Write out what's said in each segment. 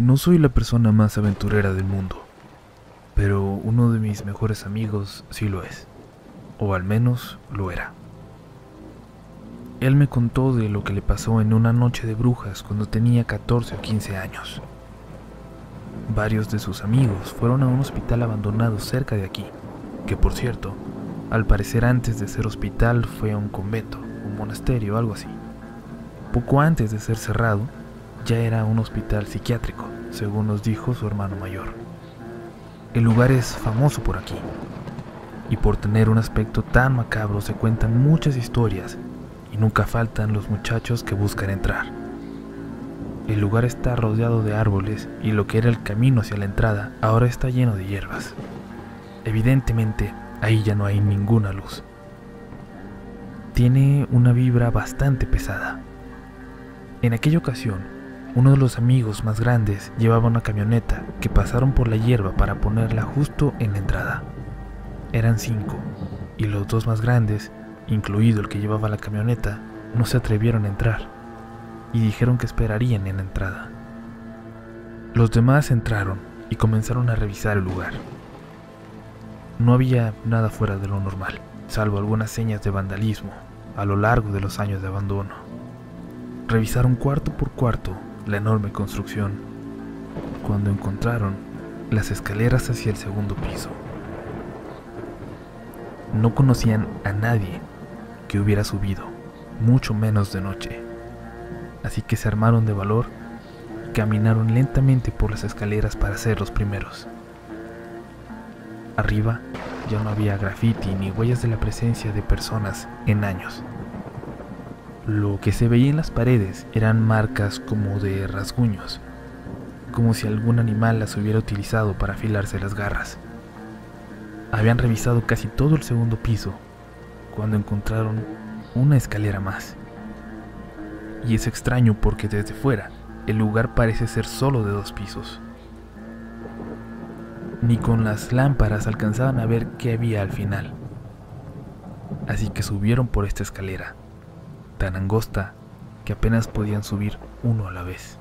No soy la persona más aventurera del mundo, pero uno de mis mejores amigos sí lo es, o al menos lo era. Él me contó de lo que le pasó en una noche de brujas cuando tenía 14 o 15 años. Varios de sus amigos fueron a un hospital abandonado cerca de aquí, que por cierto, al parecer antes de ser hospital fue un convento, un monasterio, algo así. Poco antes de ser cerrado, ya era un hospital psiquiátrico, según nos dijo su hermano mayor. El lugar es famoso por aquí, y por tener un aspecto tan macabro se cuentan muchas historias, y nunca faltan los muchachos que buscan entrar. El lugar está rodeado de árboles, y lo que era el camino hacia la entrada ahora está lleno de hierbas. Evidentemente, ahí ya no hay ninguna luz. Tiene una vibra bastante pesada. En aquella ocasión, uno de los amigos más grandes llevaba una camioneta que pasaron por la hierba para ponerla justo en la entrada. Eran 5, y los 2 más grandes, incluido el que llevaba la camioneta, no se atrevieron a entrar, y dijeron que esperarían en la entrada. Los demás entraron y comenzaron a revisar el lugar. No había nada fuera de lo normal, salvo algunas señas de vandalismo a lo largo de los años de abandono. Revisaron cuarto por cuarto la enorme construcción, cuando encontraron las escaleras hacia el segundo piso. No conocían a nadie que hubiera subido, mucho menos de noche, así que se armaron de valor y caminaron lentamente por las escaleras para ser los primeros. Arriba ya no había graffiti ni huellas de la presencia de personas en años. Lo que se veía en las paredes eran marcas como de rasguños, como si algún animal las hubiera utilizado para afilarse las garras. Habían revisado casi todo el segundo piso cuando encontraron una escalera más. Y es extraño porque desde fuera el lugar parece ser solo de 2 pisos. Ni con las lámparas alcanzaban a ver qué había al final. Así que subieron por esta escalera, tan angosta que apenas podían subir uno a la vez.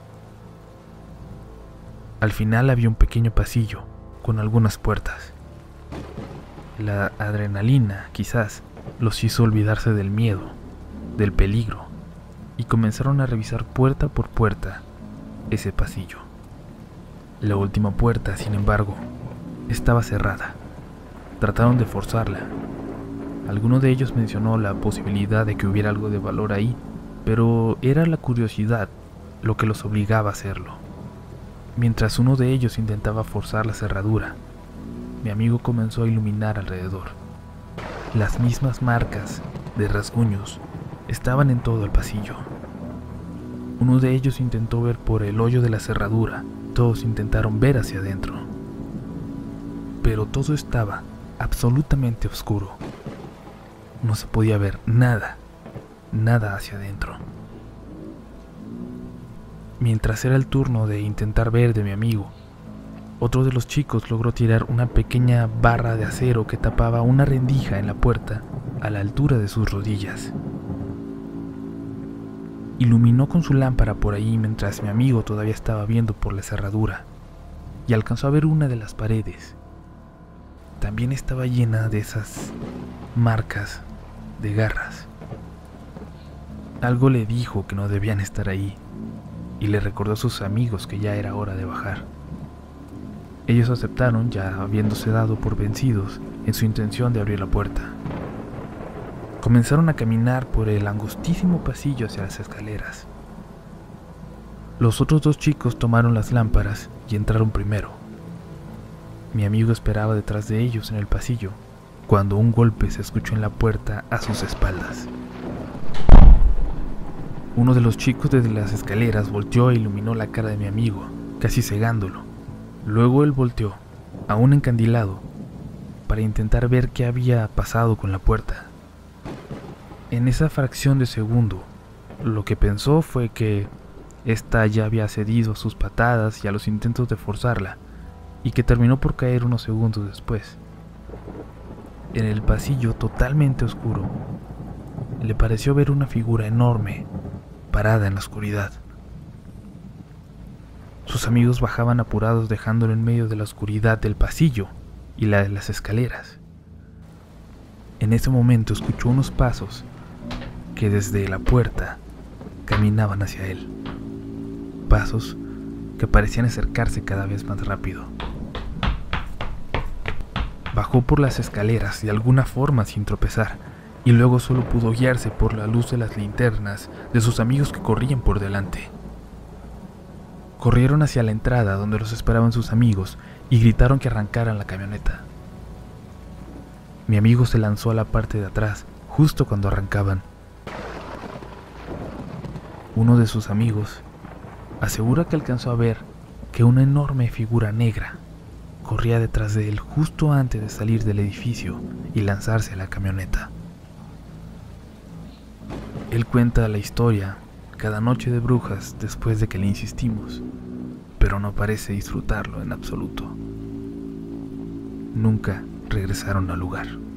Al final había un pequeño pasillo con algunas puertas. La adrenalina, quizás, los hizo olvidarse del miedo, del peligro, y comenzaron a revisar puerta por puerta ese pasillo. La última puerta, sin embargo, estaba cerrada. Trataron de forzarla. Alguno de ellos mencionó la posibilidad de que hubiera algo de valor ahí, pero era la curiosidad lo que los obligaba a hacerlo. Mientras uno de ellos intentaba forzar la cerradura, mi amigo comenzó a iluminar alrededor. Las mismas marcas de rasguños estaban en todo el pasillo. Uno de ellos intentó ver por el hoyo de la cerradura, todos intentaron ver hacia adentro, pero todo estaba absolutamente oscuro. No se podía ver nada hacia adentro. Mientras era el turno de intentar ver de mi amigo, otro de los chicos logró tirar una pequeña barra de acero que tapaba una rendija en la puerta a la altura de sus rodillas. Iluminó con su lámpara por ahí mientras mi amigo todavía estaba viendo por la cerradura, y alcanzó a ver una de las paredes. También estaba llena de esas marcas de garras. Algo le dijo que no debían estar ahí, y le recordó a sus amigos que ya era hora de bajar. Ellos aceptaron, ya habiéndose dado por vencidos en su intención de abrir la puerta. Comenzaron a caminar por el angostísimo pasillo hacia las escaleras. Los otros 2 chicos tomaron las lámparas y entraron primero. Mi amigo esperaba detrás de ellos en el pasillo, cuando un golpe se escuchó en la puerta a sus espaldas. Uno de los chicos desde las escaleras volteó e iluminó la cara de mi amigo, casi cegándolo. Luego él volteó, aún encandilado, para intentar ver qué había pasado con la puerta. En esa fracción de segundo, lo que pensó fue que ésta ya había cedido a sus patadas y a los intentos de forzarla, y que terminó por caer unos segundos después. En el pasillo totalmente oscuro, le pareció ver una figura enorme, parada en la oscuridad. Sus amigos bajaban apurados dejándolo en medio de la oscuridad del pasillo y la de las escaleras. En ese momento escuchó unos pasos que desde la puerta caminaban hacia él. Pasos que parecían acercarse cada vez más rápido. Bajó por las escaleras de alguna forma sin tropezar, y luego solo pudo guiarse por la luz de las linternas de sus amigos que corrían por delante. Corrieron hacia la entrada donde los esperaban sus amigos y gritaron que arrancaran la camioneta. Mi amigo se lanzó a la parte de atrás justo cuando arrancaban. Uno de sus amigos asegura que alcanzó a ver que una enorme figura negra corría detrás de él justo antes de salir del edificio y lanzarse a la camioneta. Él cuenta la historia cada noche de brujas después de que le insistimos, pero no parece disfrutarlo en absoluto. Nunca regresaron al lugar.